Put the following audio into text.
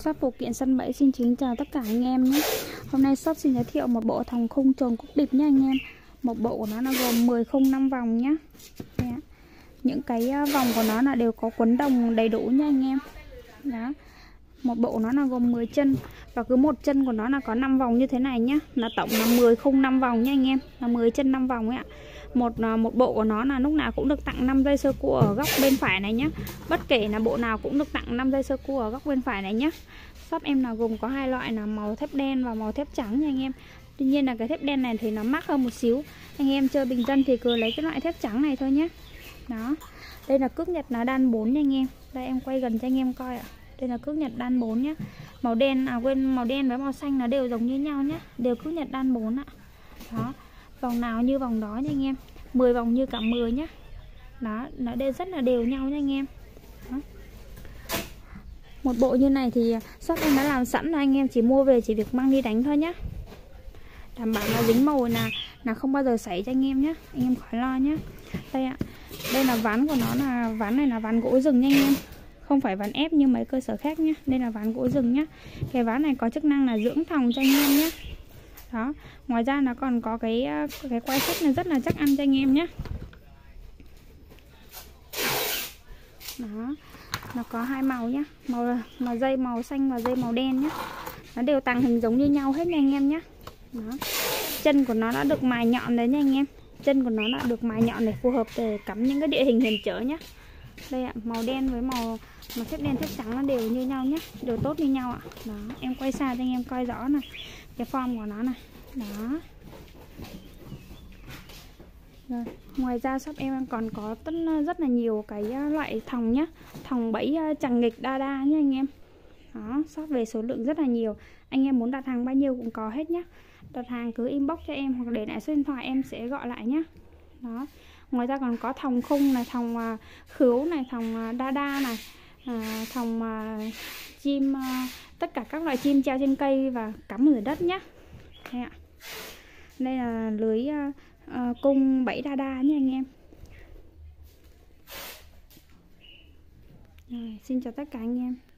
Shop phụ kiện sân bẫy xin kính chào tất cả anh em nhé. Hôm nay shop xin giới thiệu một bộ thòng khung trồn cúc điệp nha anh em. Một bộ của nó là gồm 10 khung 5 vòng nhé. Những cái vòng của nó là đều có quấn đồng đầy đủ nha anh em. Đó. Một bộ nó là gồm 10 chân và cứ một chân của nó là có 5 vòng như thế này nhá. Là tổng là 10 khung 5 vòng nha anh em. Là 10 chân 5 vòng ấy ạ. Một bộ của nó là lúc nào cũng được tặng 5 dây sơ cua ở góc bên phải này nhé. Bất kể là bộ nào cũng được tặng 5 dây sơ cua ở góc bên phải này nhé. Shop em là gồm có hai loại là màu thép đen và màu thép trắng nha anh em. Tuy nhiên là cái thép đen này thì nó mắc hơn một xíu. Anh em chơi bình dân thì cứ lấy cái loại thép trắng này thôi nhé. Đó. Đây là cước nhật là đan 4 nha anh em. Đây em quay gần cho anh em coi ạ. Đây là cước nhật đan 4 nhé. Màu đen màu đen với màu xanh nó đều giống như nhau nhé. Đều cước nhật đan 4 ạ. Đó. Vòng nào như vòng đó nha anh em. 10 vòng như cả 10 nhé. Đó, nó đều rất là đều nhau nha anh em. Đó. Một bộ như này thì shop em đã làm sẵn là anh em chỉ mua về chỉ việc mang đi đánh thôi nhé. Đảm bảo là dính màu là không bao giờ xảy cho anh em nhé. Anh em khỏi lo nhé. Đây ạ. Đây là ván của nó, là ván này là ván gỗ rừng nha anh em. Không phải ván ép như mấy cơ sở khác nhé. Đây là ván gỗ rừng nhé. Cái ván này có chức năng là dưỡng thòng cho anh em nhé. Đó. Ngoài ra nó còn có cái quai sắt này rất là chắc ăn cho anh em nhé. Đó. Nó có hai màu nhé. Màu dây màu xanh và dây màu đen nhé. Nó đều tàng hình giống như nhau hết nha anh em nhé. Đó. Chân của nó đã được mài nhọn đấy nha anh em. Chân của nó đã được mài nhọn để phù hợp để cắm những cái địa hình hiểm trở nhé. Đây ạ, màu đen với màu thép đen thép trắng nó đều như nhau nhé. Đều tốt như nhau ạ. Đó, em quay xa cho anh em coi rõ này. Cái form của nó này. Đó. Rồi. Ngoài ra shop em còn có rất là nhiều cái loại thòng nhá. Thòng bẫy chằng nghịch đa nhá anh em. Đó, shop về số lượng rất là nhiều. Anh em muốn đặt hàng bao nhiêu cũng có hết nhá. Đặt hàng cứ inbox cho em hoặc để lại số điện thoại em sẽ gọi lại nhá. Đó. Ngoài ra còn có thòng khung này, thòng khứu này, thòng đa này, thòng chim, tất cả các loại chim treo trên cây và cắm ở đất nhá. Đây ạ. Đây là lưới cung bẫy đa nhé anh em. Rồi, xin chào tất cả anh em.